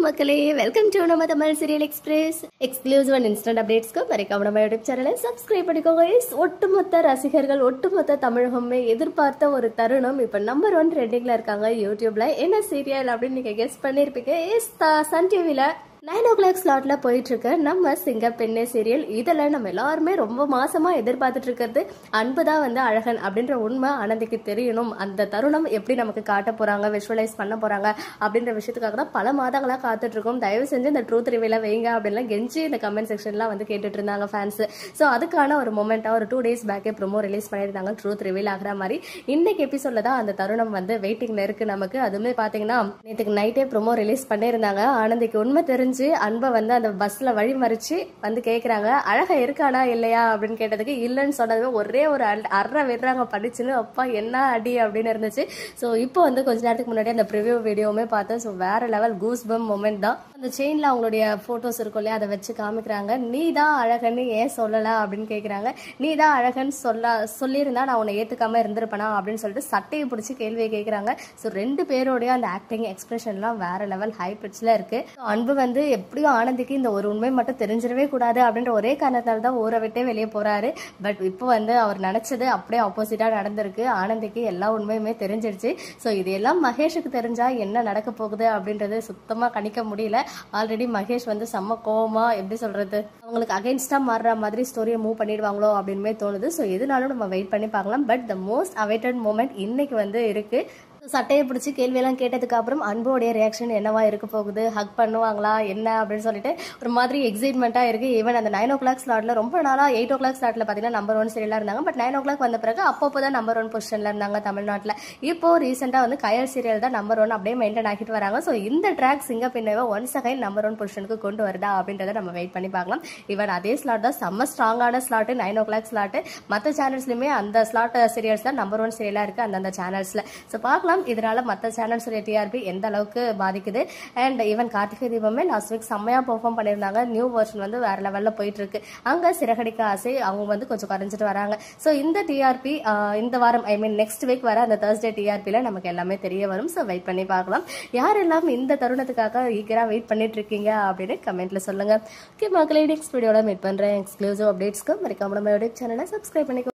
மக்களே, welcome to நம்ம Tamil serial express. Exclusive and instant அப்டேட்ஸ்க்கு மறக்காம நம்ம யூடியூப் சேனலை சப்ஸ்கிரைப் பண்ணிக்கோங்க. ஒட்டுமொத்த ரசிகர்கள், ஒட்டுமொத்த தமிழகமே எதிர்பார்த்த ஒரு தருணம் இப்ப நம்பர் 1 ட்ரெண்டிங்ல இருக்காங்க யூடியூப்ல. என்ன சீரியல் அப்படின்னு நீங்க கெஸ் பண்ணிருப்பீங்க. சன் டிவில 9 o'clock ஸ்லாட்ல போயிட்டு இருக்க நம்ம சிங்க பெண்ணே சீரியல். இதில் நம்ம எல்லாருமே ரொம்ப மாசமா எதிர்பார்த்துட்டு இருக்கிறது அன்புதான் வந்து அழகன் அப்படின்ற உண்மை ஆனந்திக்கு தெரியணும். அந்த தருணம் எப்படி நமக்கு காட்ட போறாங்க, விஷுவலைஸ் பண்ண போறாங்க அப்படின்ற விஷயத்துக்காக தான் பல மாதங்களா காத்துட்டு இருக்கோம். தயவு செஞ்சு இந்த ட்ரூத் ரிவீல வைங்க அப்படின்லாம் கெஞ்சி இந்த கமெண்ட் செக்ஷன்லாம் வந்து கேட்டுட்டு இருந்தாங்க ஃபேன்ஸ். ஸோ அதுக்கான ஒரு மொமெண்டா ஒரு 2 days பேக்கே ப்ரோமோ ரிலீஸ் பண்ணியிருந்தாங்க. ட்ரூத் ரிவீல் ஆகிற மாதிரி இன்னைக்கு எபிசோட்ல தான் அந்த தருணம் வந்து வெயிட்டிங்ல இருக்கு நமக்கு. அதுவுமே பாத்தீங்கன்னா நேற்றுக்கு நைட்டே ப்ரோமோ ரிலீஸ் பண்ணியிருந்தாங்க. ஆனந்திக்கு உண்மை தெரிஞ்சு அன்பை வந்து அந்த பஸ்ல வழி மறிச்சு வந்து கேக்குறாங்க, அழகா இருக்கானா இல்லையா அப்படின்னு கேட்டதுக்கு இல்லைன்னு சொன்னதுமே ஒரே ஒரு அரை விடுறாங்க படிச்சுன்னு. அப்பா என்ன அடி அப்படின்னு இருந்துச்சு. ஸோ இப்போ வந்து கொஞ்ச நேரத்துக்கு முன்னாடி அந்த ப்ரிவியூ வீடியோவுமே பார்த்தேன். ஸோ வேற லெவல் கூஸ் பம் மொமெண்ட் தான். அந்த செயின்ல அவங்களுடைய போட்டோஸ் இருக்கும் இல்லையா, அதை வச்சு காமிக்கிறாங்க. நீ தான் அழகன்னு ஏன் சொல்லல அப்படின்னு கேட்குறாங்க. நீ தான் அழகன்னு சொல்லியிருந்தா நான் உன்னை ஏத்துக்காம இருந்திருப்பேனா அப்படின்னு சொல்லிட்டு சட்டையை பிடிச்சி கேள்வியை கேட்குறாங்க. ஸோ 2 பேரோடைய அந்த ஆக்டிங் எக்ஸ்பிரஷன்லாம் வேற லெவல் ஹை பிட்ச்ல இருக்கு. அன்பு வந்து எப்படியும் ஆனந்திக்கு இந்த ஒரு உண்மை மட்டும் தெரிஞ்சிடவே கூடாது அப்படின்ற ஒரே காரணத்தால் தான் ஊரை விட்டே வெளியே போறாரு. பட் இப்போ வந்து அவர் நினைச்சது அப்படியே ஆப்போசிட்டா நடந்திருக்கு. ஆனந்திக்கு எல்லா உண்மையுமே தெரிஞ்சிருச்சு. ஸோ இது எல்லாம் மகேஷுக்கு தெரிஞ்சா என்ன நடக்க போகுது அப்படின்றது சுத்தமா கணிக்க முடியல. ஆல்ரெடி மகேஷ் வந்து செம்ம கோவமா, எப்படி சொல்றது, அவங்களுக்கு அகைன்ஸ்டா மாறுற மாதிரி ஸ்டோரியை மூவ் பண்ணிடுவாங்களோ அப்படின்னு தோணுது. ஸோ எதுனாலும் நம்ம வெயிட் பண்ணி பார்க்கலாம். But the most awaited moment இன்னைக்கு வந்து இருக்கு. சட்டையை பிடிச்சி கேள்வியெல்லாம் கேட்டதுக்கு அப்புறம் அன்போடைய ரியாக்ஷன் என்னவா இருக்க போகுது, ஹக் பண்ணுவாங்களா என்ன அப்படின்னு சொல்லிட்டு ஒரு மாதிரி எக்ஸைட்மெண்ட்டா இருக்கு. ஈவன் அந்த 9 o'clock ஸ்லாட்ல ரொம்ப நாளா 8 o'clock ஸ்லாட்ல பாத்தீங்கன்னா நம்பர் 1 சீரியலா இருந்தாங்க. பட் 9 o'clock வந்த பிறகு அப்பப்போதான் நம்பர் 1 பொசிஷன்ல இருந்தாங்க தமிழ்நாட்டில். இப்போ ரீசெண்டா வந்து கயல் சீரியல் தான் நம்பர் 1 அப்படியே மெயின்டைன் ஆகிட்டு வராங்க. ஸோ இந்த ட்ராக் சிங்க பின்னவை ஒன்ஸ் அகைன் நம்பர் 1 பொசிஷனுக்கு கொண்டு வருதா அப்படின்றத நம்ம வெயிட் பண்ணி பார்க்கலாம். ஈவன் அதே ஸ்லாட் தான் செம்ம ஸ்ட்ராங்கான ஸ்லாட் 9 o'clock ஸ்லாட். மற்ற சேனல்ஸ்லயுமே அந்த ஸ்லாட் சீரியல்ஸ் தான் நம்பர் 1 சீரியலா இருக்கு அந்தந்த சேனல்ஸ்ல. ஸோ பார்க்கலாம் இதனால மற்ற சேனல்ஸ் டிஆர்பி எந்த அளவுக்கு பாதிக்குது. அண்ட் ஈவன் கார்த்திகை தீபமே லாஸ்ட் வீக் செம்மையா பெர்ஃபார்ம் பண்ணியிருந்தாங்க. நியூ வெர்ஷன் வந்து வேற லெவல்ல போயிட்டு இருக்கு. அங்க சிறகடிக்க ஆசை அவங்க வந்து கொஞ்சம் குறைஞ்சிட்டு வராங்க. ஸோ இந்த டிஆர்பி இந்த வாரம் நெக்ஸ்ட் வீக் வர அந்த Thursday டிஆர்பில நமக்கு எல்லாமே தெரிய வரும். ஸோ வெயிட் பண்ணி பார்க்கலாம். யாரெல்லாம் இந்த தருணத்துக்காக ஈகரா வெயிட் பண்ணிட்டு இருக்கீங்க அப்படின்னு கமெண்ட்ல சொல்லுங்க. ஓகே மக்களே, நெக்ஸ்ட் வீடியோட மீட் பண்றேன். எக்ஸ்க்ளூசிவ் அப்டேட்ஸ்க்கு மறக்காம நம்ம யூடியூப் சேனலை சப்ஸ்கிரைப் பண்ணிக்கோ.